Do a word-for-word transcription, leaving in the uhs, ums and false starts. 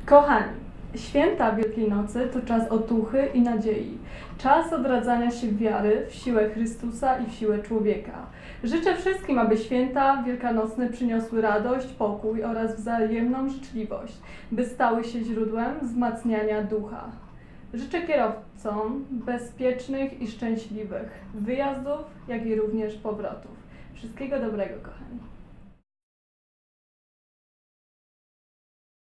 Kochani, święta Wielkiej Nocy to czas otuchy i nadziei, czas odradzania się wiary w siłę Chrystusa i w siłę człowieka. Życzę wszystkim, aby święta wielkanocne przyniosły radość, pokój oraz wzajemną życzliwość, by stały się źródłem wzmacniania ducha. Życzę kierowcom bezpiecznych i szczęśliwych wyjazdów, jak i również powrotów. Wszystkiego dobrego, kochani.